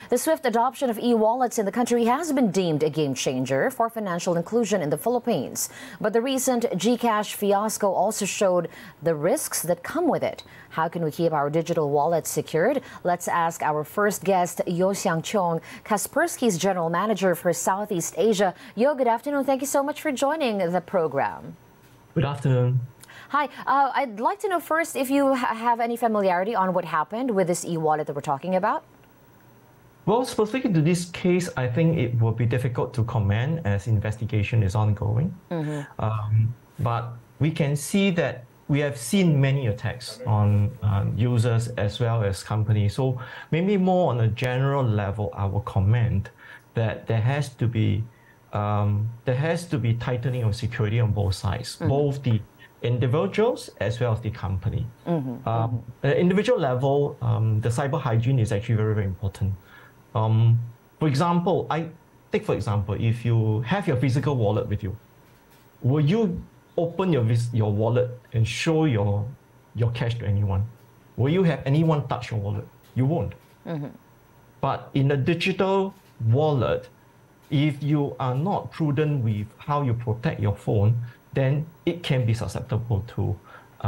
The swift adoption of e-wallets in the country has been deemed a game changer for financial inclusion in the Philippines. But the recent GCash fiasco also showed the risks that come with it. How can we keep our digital wallets secured? Let's ask our first guest, Yo Xiang Chong, Kaspersky's General Manager for Southeast Asia. Yo, good afternoon. Thank you so much for joining the program. Good afternoon. Hi, I'd like to know first if you have any familiarity on what happened with this e-wallet that we're talking about. Well, specific to this case, I think it will be difficult to comment as investigation is ongoing. But we can see that we have seen many attacks on users as well as companies. So maybe more on a general level, I will comment that there has to be tightening of security on both sides, both the individuals as well as the company. At the individual level, the cyber hygiene is actually very, very important. For example, if you have your physical wallet with you, will you open your wallet and show your cash to anyone? Will you have anyone touch your wallet? You won't. But in a digital wallet, if you are not prudent with how you protect your phone, then it can be susceptible to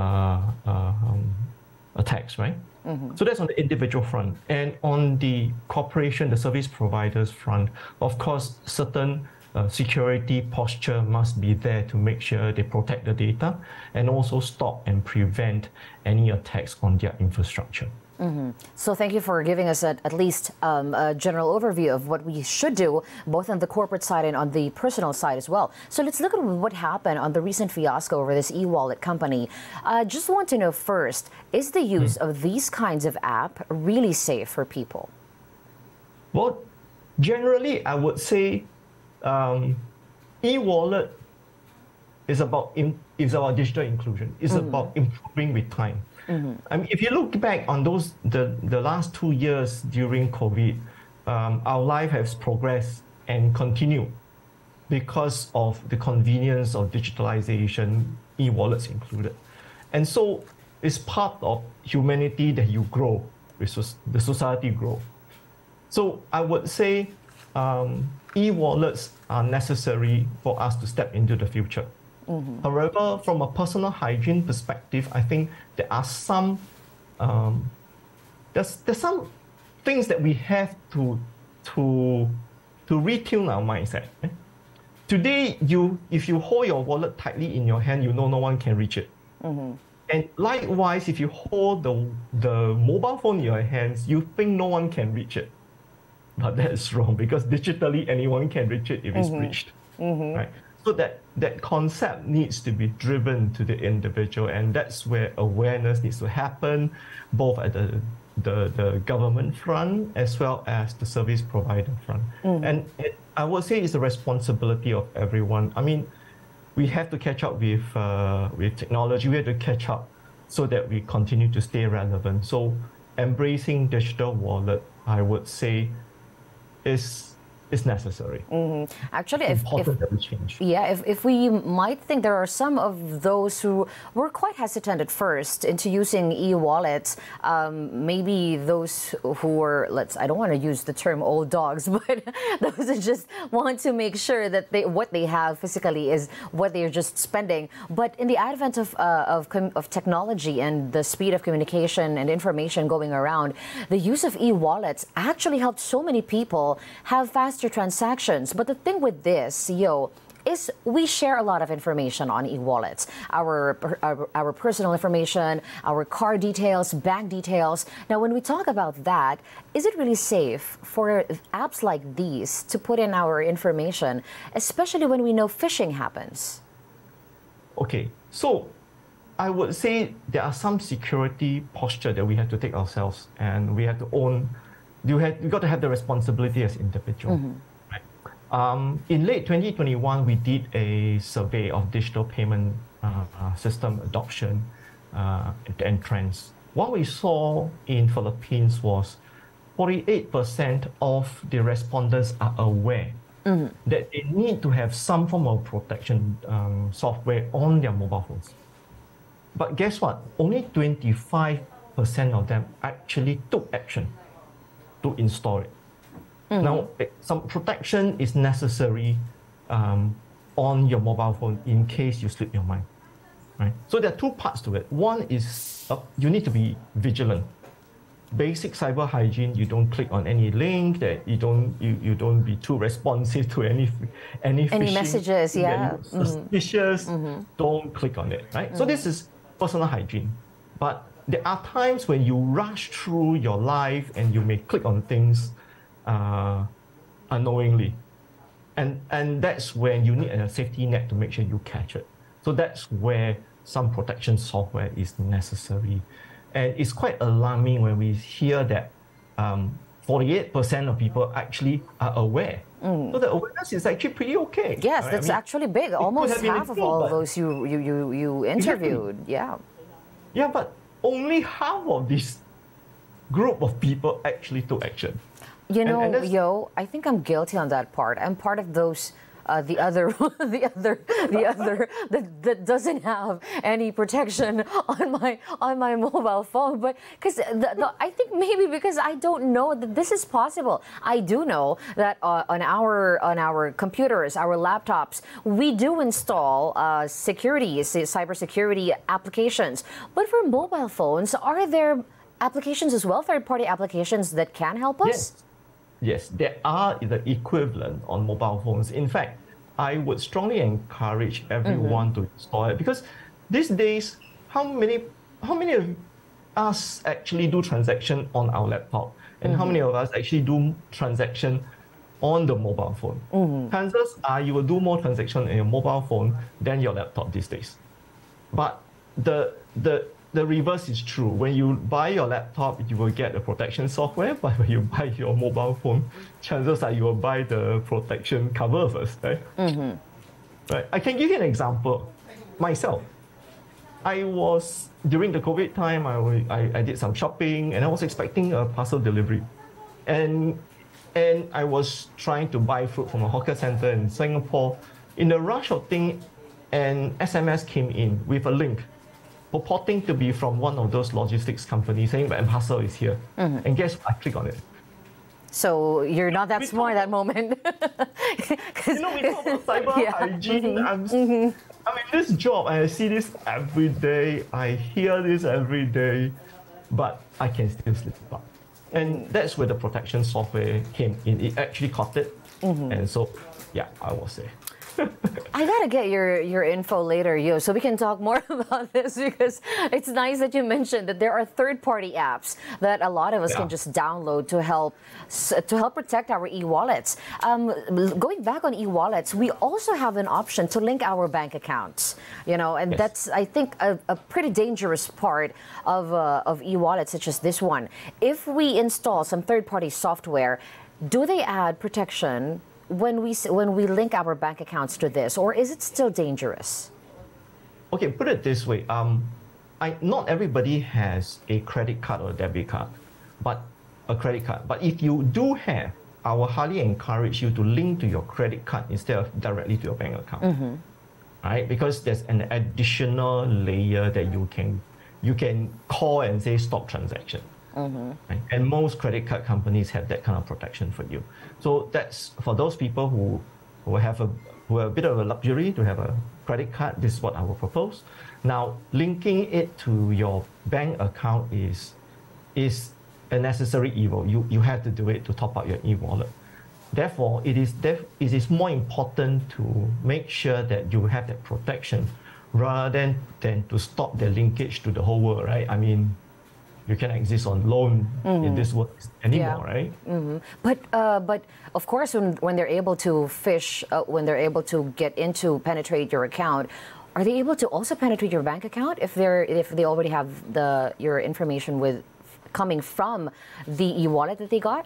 attacks, right? So that's on the individual front. And on the corporation, the service providers front, of course, certain security posture must be there to make sure they protect the data and also stop and prevent any attacks on their infrastructure. So thank you for giving us at least a general overview of what we should do, both on the corporate side and on the personal side as well. So let's look at what happened on the recent fiasco over this e-wallet company. Just want to know first, is the use of these kinds of app really safe for people? Well, generally, I would say e-wallet is about digital inclusion. It's about improving with time. I mean, if you look back on the last 2 years during COVID, our life has progressed and continued because of the convenience of digitalization, e-wallets included. And so it's part of humanity that you grow, the society grow. So I would say e-wallets are necessary for us to step into the future. However, from a personal hygiene perspective, I think there are some there's some things that we have to retune our mindset. Today, if you hold your wallet tightly in your hand, you know no one can reach it. And likewise, if you hold the mobile phone in your hands, you think no one can reach it. But that is wrong, because digitally anyone can reach it if it's reached. Right? So that concept needs to be driven to the individual, and that's where awareness needs to happen, both at the government front as well as the service provider front. And I would say it's a responsibility of everyone. I mean, we have to catch up with technology. We have to catch up so that we continue to stay relevant. So embracing digital wallet, I would say, is necessary. Actually, if we might think there are some of those who were quite hesitant at first into using e-wallets, maybe those who were, I don't want to use the term old dogs, but those who just want to make sure that what they have physically is what they're just spending. But in the advent of technology and the speed of communication and information going around, the use of e-wallets actually helped so many people have faster transactions. But the thing with this, is we share a lot of information on e-wallets, our personal information, our car details, bank details. Now, when we talk about that, is it really safe for apps like these to put in our information, especially when we know phishing happens? Okay, so I would say there are some security posture that we have to take ourselves, and we have to own. You got to have the responsibility as individual. Right? In late 2021, we did a survey of digital payment system adoption and trends. What we saw in Philippines was 48% of the respondents are aware that they need to have some form of protection software on their mobile phones. But guess what? Only 25% of them actually took action to install it. Now, some protection is necessary on your mobile phone in case you slip your mind, right? So there are two parts to it. One is you need to be vigilant. Basic cyber hygiene, you don't click on any link, that you don't be too responsive to any phishing, messages, yeah. Suspicious, don't click on it, right? So this is personal hygiene. But there are times when you rush through your life and you may click on things unknowingly. And that's when you need a safety net to make sure you catch it. So that's where some protection software is necessary. And it's quite alarming when we hear that 48% of people actually are aware. So the awareness is actually pretty okay. Yes, right? That's actually big. Almost half of all of those you interviewed. Yeah. Yeah, but only half of this group of people actually took action. You know, Yo, I think I'm guilty on that part. I'm part of those, the other that doesn't have any protection on my mobile phone. But because I think maybe because I don't know that this is possible. I do know that on our computers, our laptops, we do install cybersecurity applications. But for mobile phones, are there applications as well, third-party applications that can help us? Yes, there are the equivalent on mobile phones. In fact, I would strongly encourage everyone to install it, because these days, how many of us actually do transaction on our laptop, and how many of us actually do transaction on the mobile phone? Chances are you will do more transaction on your mobile phone than your laptop these days. But the reverse is true. When you buy your laptop, you will get the protection software, but when you buy your mobile phone, chances are you will buy the protection cover first, right? Right. I can give you an example. Myself, during the COVID time, I did some shopping, and I was expecting a parcel delivery. And I was trying to buy fruit from a hawker center in Singapore. In the rush of things, an SMS came in with a link purporting to be from one of those logistics companies saying that parcel is here. And guess what? I click on it. So you're not that smart at that moment. We talk about cyber hygiene. I'm in this job, and I see this every day. I hear this every day, but I can still slip up. And that's where the protection software came in. It actually caught it. And so, yeah, I will say. I gotta get your info later, Yo, so we can talk more about this, because it's nice that you mentioned that there are third-party apps that a lot of us can just download to help protect our e-wallets. Going back on e-wallets, we also have an option to link our bank accounts. And that's, I think, a pretty dangerous part of e-wallets, such as this one. If we install some third-party software, do they add protection when we link our bank accounts to this, or is it still dangerous? Okay, put it this way. Not everybody has a credit card or a debit card, but a credit card. But if you do have, I will highly encourage you to link to your credit card instead of directly to your bank account. Right? Because there's an additional layer that you can call and say stop transaction. Right? And most credit card companies have that kind of protection for you. So that's for those people who have a bit of a luxury to have a credit card. This is what I will propose. Now, linking it to your bank account is a necessary evil. You have to do it to top up your e-wallet. Therefore, it is more important to make sure that you have that protection rather than to stop the linkage to the whole world, right? I mean, you cannot exist on loan in this world anymore, right? But of course, when they're able to phish, when they're able to penetrate your account, are they able to also penetrate your bank account if they already have your information coming from the e-wallet that they got?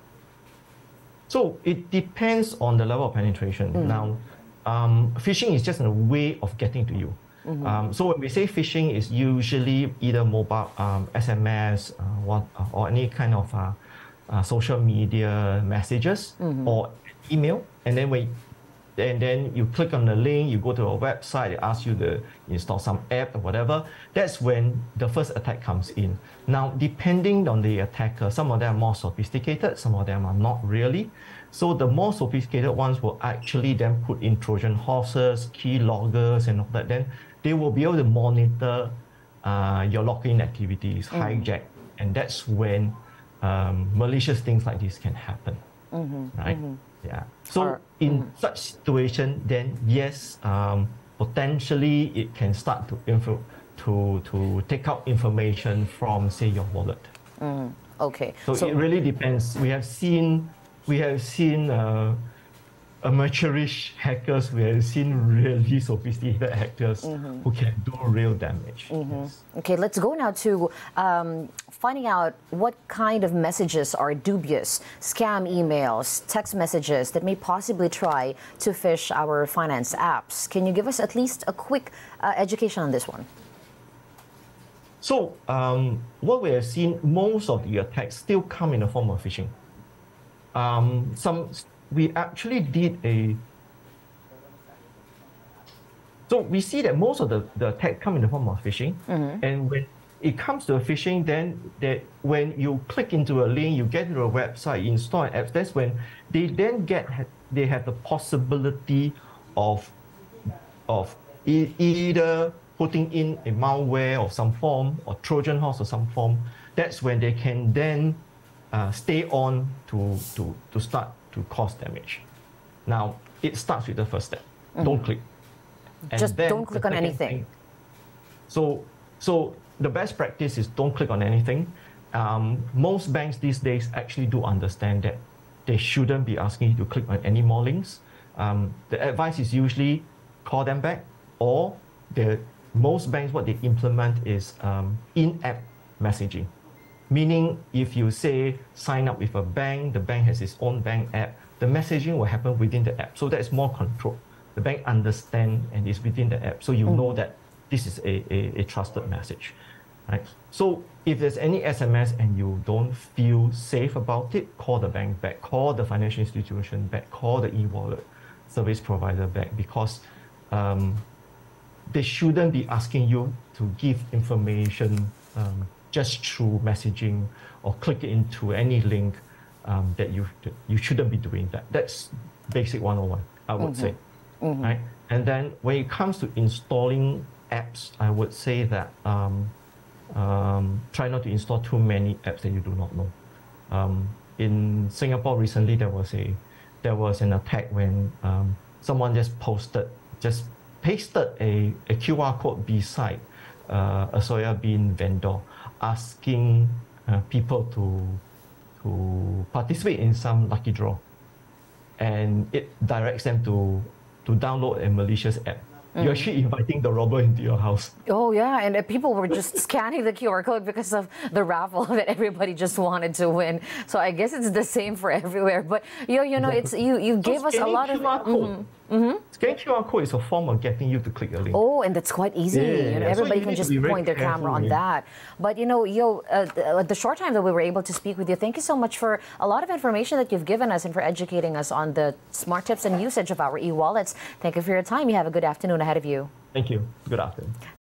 So it depends on the level of penetration. Now, phishing is just a way of getting to you. So when we say phishing, it's usually either mobile, SMS, or any kind of social media messages or email. And then and then you click on the link, you go to a website, it asks you to install some app or whatever. That's when the first attack comes in. Now, depending on the attacker, some of them are more sophisticated, some of them are not really. So the more sophisticated ones will actually then put in Trojan horses, key loggers, and all that. Then they will be able to monitor your login activities, hijack, and that's when malicious things like this can happen, right? Yeah. So in such situation, then yes, potentially it can start to take out information from, say, your wallet. Okay. So it really depends. We have seen amateurish hackers. We have seen really sophisticated hackers who can do real damage. Yes. Okay, let's go now to finding out what kind of messages are dubious, scam emails, text messages that may possibly try to phish our finance apps. Can you give us at least a quick education on this one? So what we have seen, most of the attacks still come in the form of phishing. We actually did so we see that most of the attack come in the form of phishing. And when it comes to phishing, then when you click into a link, you get to a website, you install an app, that's when they have the possibility of either putting in a malware of some form or Trojan horse of some form. That's when they can then stay on to start to cause damage. Now, it starts with the first step. Don't click. And just don't click on anything. So the best practice is don't click on anything. Most banks these days actually do understand that they shouldn't be asking you to click on any more links. The advice is usually call them back, or most banks, what they implement is in-app messaging. Meaning, if you say sign up with a bank, the bank has its own bank app, the messaging will happen within the app. So that's more control. The bank understands and is within the app. So you know that this is a trusted message, right? So if there's any SMS and you don't feel safe about it, call the bank back, call the financial institution back, call the e-wallet service provider back, because they shouldn't be asking you to give information just through messaging or click into any link that you shouldn't be doing that. That's basic 101, I would say. Right? And then when it comes to installing apps, I would say that try not to install too many apps that you do not know. In Singapore recently, there was an attack when someone just pasted a QR code beside a soya bean vendor, asking people to participate in some lucky draw, and it directs them to download a malicious app. You're actually inviting the robber into your house. Oh yeah, and people were just scanning the QR code because of the raffle that everybody just wanted to win. So I guess it's the same for everywhere. But you know, it's you gave us a lot of. Scanning QR code is a form of getting you to click a link. Oh, and that's quite easy. Everybody can just point their camera on that. But the short time that we were able to speak with you, thank you so much for a lot of information that you've given us and for educating us on the smart tips and usage of our e-wallets. Thank you for your time. You have a good afternoon ahead of you. Thank you. Good afternoon.